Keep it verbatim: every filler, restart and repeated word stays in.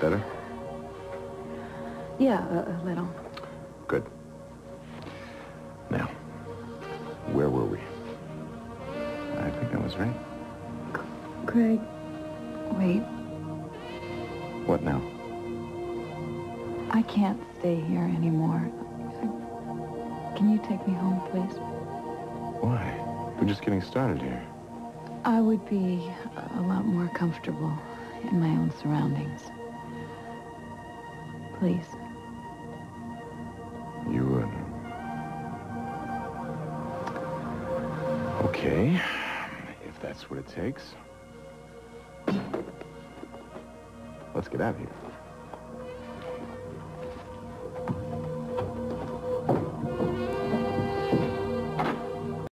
Better? Yeah, a, a little. Good. Now, where were we? I think I was right. Craig, wait. What now? I can't stay here anymore. I, can you take me home, please? Why? We're just getting started here. I would be a, a lot more comfortable in my own surroundings. Please. You would. Okay, if that's what it takes. Let's get out of here.